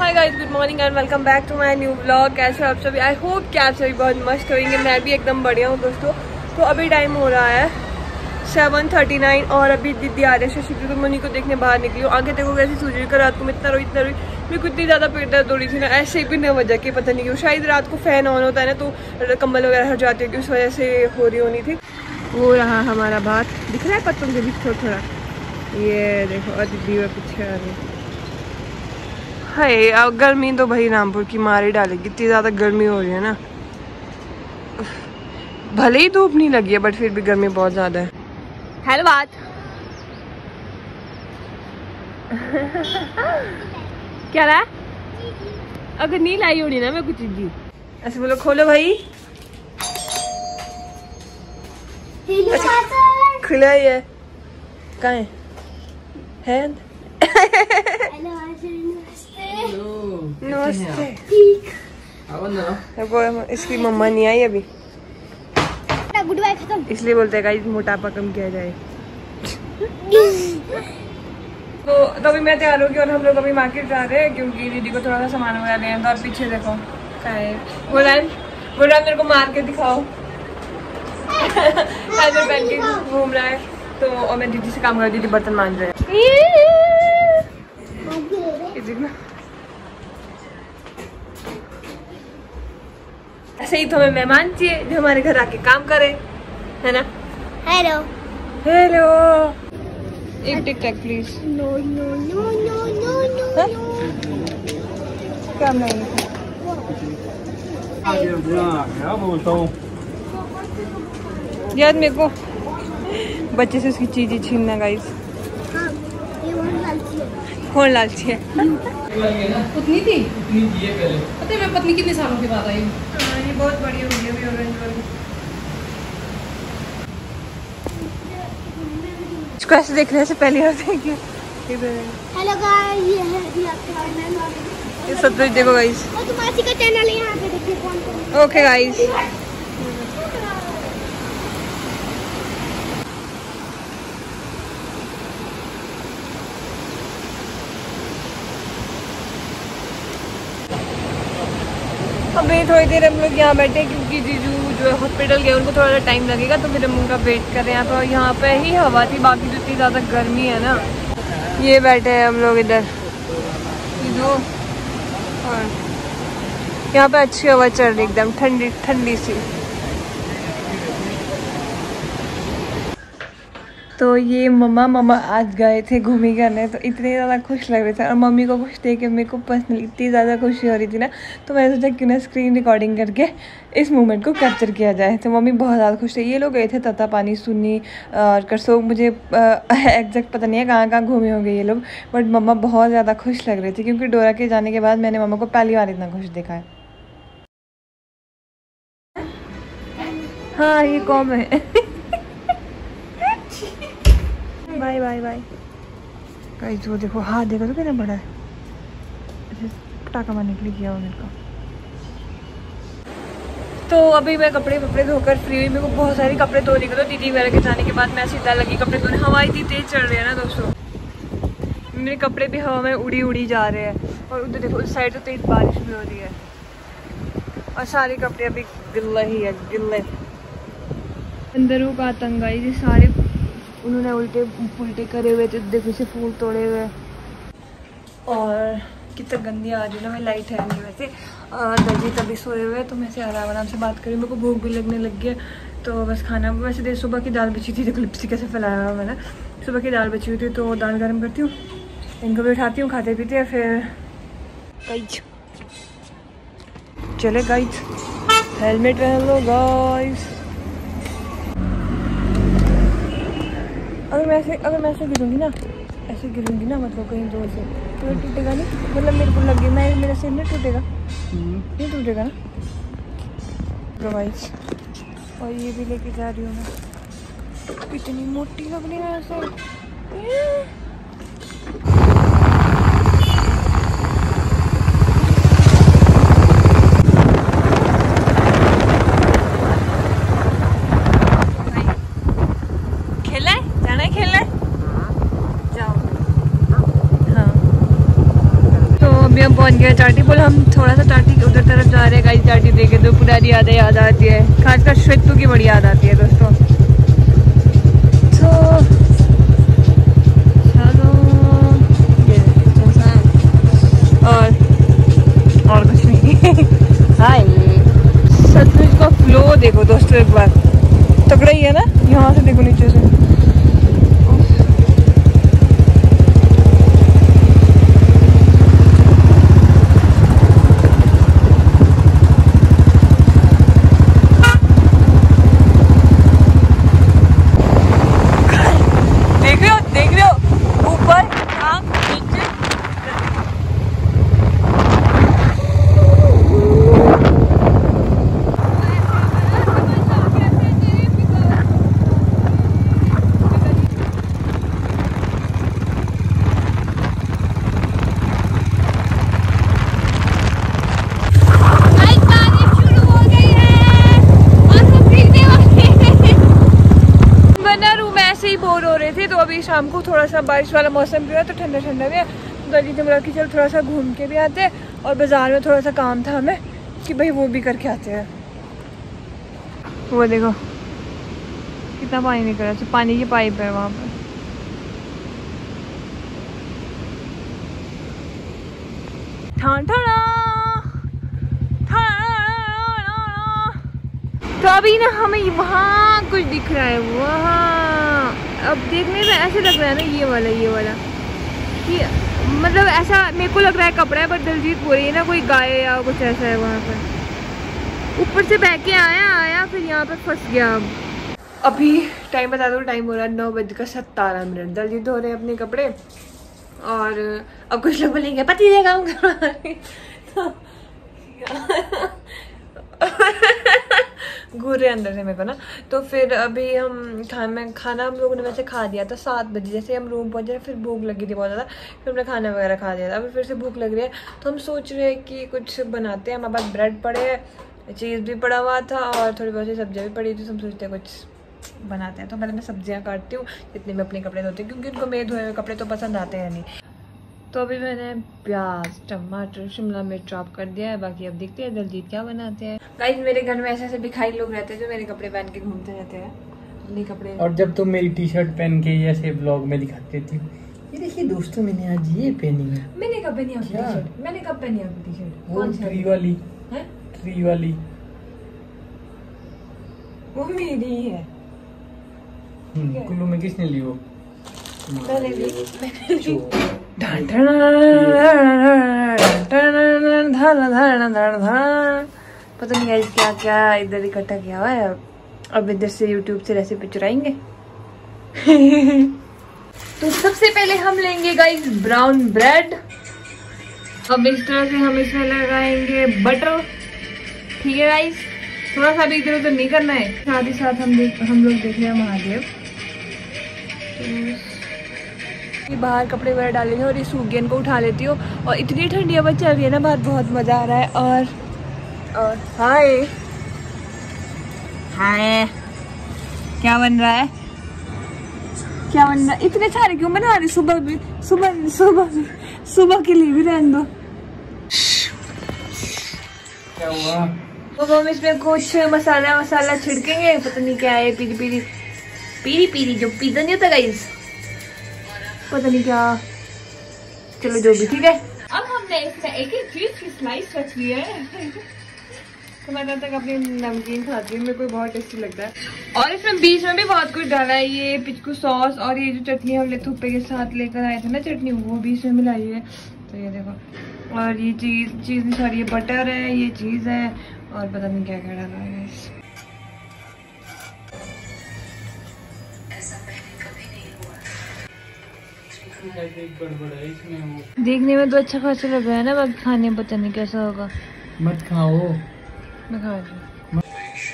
Hi guys, good morning and welcome back to my new vlog. कैसे हो आप सभी? आई होप कि आप सभी बहुत मस्त होंगे। मैं भी एकदम बढ़िया हूँ दोस्तों। तो अभी टाइम हो रहा है 7:39 और अभी दीदी आ रहे हैं शशि तो मनी को देखने बाहर निकली हूँ। आगे देखो कैसी सूझ रही है। रात को मैं इतना रोई मेरे को इतनी ज़्यादा पेट दर्द हो रही थी ना, ऐसे ही बिना वजह के, पता नहीं क्यों। शायद रात को फ़ैन ऑन होता है ना तो कम्बल वगैरह हट जाती है, उस वजह से हो रही होनी थी। वो रहा हमारा बात, दिख रहा है पत्तों के बीच थोड़ा। ये देखो और दीदी वो पीछे आ रही है। गर्मी तो भाई रामपुर की मार ही डालेगी, इतनी ज़्यादा गर्मी हो रही है ना। भले ही धूप नहीं लगी है बट फिर भी गर्मी बहुत ज़्यादा है। हेलो बात क्या रहा है? अगर नहीं लाई होनी ना मैं कुछ चीज़ ऐसे बोलो, खोलो भाई। अच्छा, खुला ही है। कहाँ है? नमस्ते। इसकी मम्मा नहीं आई अभी, इसलिए बोलते हैं गाइस मोटापा कम किया जाए। तो अभी मैं तैयार होगी और हम लोग अभी मार्केट जा रहे हैं क्योंकि दीदी को थोड़ा सा सामान वगैरह लेना था। और पीछे देखो क्या है, गुलान मेरे को मार के दिखाओ। पहन के घूम रहा है तो, और मैं दीदी से काम कर रही, दीदी बर्तन मान रहे हैं। ऐसे ही तो हमें मेहमान चाहिए जो हमारे घर आके काम करे, है ना? Hello hello. एक tic tac please. No no no no no no काम नहीं यार, मेरे को बच्चे से उसकी चीज ही छीनना गाइस। कौन लालची है? उतनी थी पता है मैं पत्नी कितने सालों के बाद आई हूँ। ये बहुत बड़ी हो गई अभी ऑरेंज वाली। इसको ऐसे देखने से पहले और देखिए। हेलो गाइस, ये है अभी आपका चैनल। ये सब कुछ देखो गाइस। और तुम्हारी का चैनल है, यहाँ पे देखिए कौन। Okay guys. अभी थोड़ी देर हम लोग यहाँ बैठे क्योंकि जीजू जो है हॉस्पिटल गए, उनको थोड़ा सा टाइम लगेगा तो फिर हम उनका वेट कर रहे हैं। तो यहाँ पे ही हवा थी, बाकी तो इतनी ज़्यादा गर्मी है ना। ये बैठे हैं हम लोग इधर जीजू, और यहाँ पे अच्छी हवा चल रही, एकदम ठंडी ठंडी सी। तो ये मम्मा आज गए थे घूमी करने, तो इतने ज़्यादा खुश लग रहे थे और मम्मी को खुश देख के मेरे को पर्सनली इतनी ज़्यादा खुशी हो रही थी ना, तो मैंने सोचा क्यों ना स्क्रीन रिकॉर्डिंग करके इस मोमेंट को कैप्चर किया जाए। तो मम्मी बहुत ज़्यादा खुश थे। ये लोग गए थे तत्तापानी, सुन्नी और करसोग, मुझे एग्जैक्ट पता नहीं है कहाँ कहाँ घूमे होंगे ये लोग, बट मम्मा बहुत ज़्यादा खुश लग रही थी क्योंकि डोरा के जाने के बाद मैंने मम्मा को पहली बार इतना खुश देखा है। हाँ ये कॉम है। Bye bye bye guys. वो देखो हाथ देखो तो कितना बड़ा है, पटाखा मारने के लिए किया उन्होंने का। तो अभी मैं कपड़े धोकर फ्री हुई। मेरे को बहुत सारे कपड़े धोने को, तो दीदी वगैरह के जाने के बाद मैं सीधा लगी कपड़े धोने। हवा इतनी तेज चल रही है ना दोस्तों, मेरे कपड़े भी हवा में उड़ी जा रहे हैं। और उधर देखो उस साइड तो तेज बारिश भी हो रही है और सारे कपड़े अभी गिल्ले ही है, गिल्ले। अंदरों का आतंक आई, ये सारे उन्होंने उल्टे पुल्टे करे हुए थे, देखो से फूल तोड़े हुए। और कितना गंदी आ रही है ना, मैं लाइट है नहीं वैसे। दर्जी तभी सोए हुए, तो मैं से आराम से बात करी। मेरे को भूख भी लगने लग गया, तो बस खाना वैसे देर सुबह की दाल बची थी। देखो लिपस्टिक कैसे फैलाया हुआ मैंने। सुबह की दाल बची हुई थी तो दाल गर्म करती हूँ, इनको भी उठाती हूँ, खाते पीते हैं फिर गाइस। चले गाइस, हेलमेट पहन लो गाइस। अगर मैं ऐसे गिरूंगी ना मतलब कहीं दूर से, तो ये टूटेगा नहीं? मतलब मेरे को लगे मेरा सिर नहीं टूटेगा? नहीं टूटेगा ना गाइस। और ये भी लेके जा रही हूँ मैं, इतनी मोटी लग रही है ऐसे। अभी हम पहुंच गए टाटी पुल। हम थोड़ा सा टाटी के उधर तरफ जा रहे हैं गाइस। टाटी देखे तो पुरानी यादें याद आती है, खासकर श्वेतू की बड़ी याद आती है दोस्तों। तो और कुछ नहीं। हाय, सतलुज का फ्लो देखो दोस्तों एक बार, तगड़ा ही है ना। यहाँ से देखो नीचे से, देख रहे हो ऊपर नीचे। बोर हो रहे थे तो अभी शाम को थोड़ा सा बारिश वाला मौसम भी हुआ तो ठंडा ठंडा भी है। तो अली ने बोला कि चल थोड़ा सा घूम के भी आते हैं, और बाजार में थोड़ा सा काम था हमें कि भाई वो भी करके आते हैं। वो देखो कितना पानी निकल रहा है, पानी की पाइप है वहाँ पर। तो अभी ना हमें वहाँ कुछ दिख रहा है, वहाँ अब देखने में ऐसे लग रहा है ना ये वाला कि मतलब ऐसा मेरे को लग रहा है कपड़ा है, पर दिलजीत बोल रही है ना कोई गाय या कुछ ऐसा है वहाँ पर। ऊपर से बह के आया फिर यहाँ पर फंस गया। अभी टाइम बता दो, टाइम हो रहा है 9:17। दिलजीत धो रहे हैं अपने कपड़े, और अब कुछ लोग बोलेंगे पति ने काम करवा घूर रहे अंदर से मेरे को ना। तो फिर अभी हम खाना हम लोगों ने वैसे खा दिया था 7 बजे। जैसे हम रूम पहुंचे फिर भूख लगी थी बहुत ज़्यादा, फिर हमने खाना वगैरह खा दिया था। अभी फिर से भूख लग रही है तो हम सोच रहे हैं कि कुछ बनाते हैं। हमारे पास ब्रेड पड़े हैं, चीज़ भी पड़ा हुआ था, और थोड़ी बहुत सी सब्जियाँ भी पड़ी थी। तो हम सोचते हैं कुछ बनाते हैं। तो पहले मैं सब्जियाँ काटती हूँ जितने में अपने कपड़े धोती हूँ, क्योंकि उनको मेरे धोए हुए कपड़े तो पसंद आते हैं नहीं। तो अभी मैंने प्याज, टमाटर, शिमला मिर्च चॉप कर दिया है। बाकी अब देखते हैं दिलजीत क्या बनाते हैं। गाइस मेरे घर में ऐसे ऐसे भिखारी लोग रहते हैं जो मेरे कपड़े पहन के घूमते रहते हैं, अपने कपड़े। और जब तुम मेरी टी शर्ट पहन के ऐसे ब्लॉग में दिखाती थी, ये देखिए दोस्तों मैंने आज ये पहनी है। मैंने कब पहनी आपकी टी शर्ट? मैंने कब पहनी आपकी टी शर्ट? वो ट्री वाली है, ट्री वाली वो मेरी है। कुल्लू में किसने ली वो? मैंने ली। पता नहीं गाइस क्या क्या इधर इकट्ठा किया हुआ है। अब इधर से यूट्यूब से रेसिपी चुराएंगे। तो सबसे पहले हम लेंगे गाइस ब्राउन ब्रेड। अब इस तरह से हम इसमें लगाएंगे बटर। ठीक है गाइस, थोड़ा सा भी इधर उधर नहीं करना है। साथ ही साथ हम लोग देख रहे हैं महादेव। तो बाहर कपड़े वगैरह डालेंगे और इस सूगियन को उठा लेती हूँ। और इतनी ठंडी हवा चल रही है ना बाहर, बहुत मजा आ रहा है। और हाय हाय, क्या बन रहा है? क्या बन रहा है? इतने सारे क्यों बना रही? सुबह के लिए भी रहने दो। क्या हुआ? तो हम इसमें कुछ मसाला छिड़केंगे। पता नहीं क्या है, पीरी जो पिज़्ज़ा नहीं होता गाइस, पता नहीं क्या। चलो जो भी, ठीक है। अब हमने इसमें एक चीज की स्लाइस रख ली है। तो मैं तब तक अपनी नमकीन खाती हूँ, मेरे को बहुत टेस्टी लगता है। और इसमें बीच में भी बहुत कुछ डाला है, ये पिचकू सॉस और ये जो चटनी हमने थुप्पे के साथ लेकर आए थे ना चटनी, वो भी इसमें मिलाई है। तो ये देखो, और ये चीज सॉरी ये बटर है, ये चीज है, और पता नहीं क्या क्या डाला है। देखने में तो अच्छा खासा लग रहा है ना, बाकी खाने में पता नहीं कैसा होगा। मत खाओ। मैं खा रही हूँ।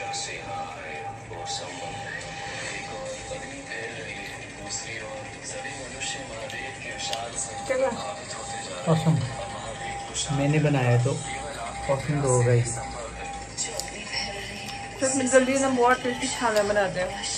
औसम मैंने बनाया तो औसम तो होगा ही। जल्दी ना बहुत टेस्टी खाना बनाते हैं।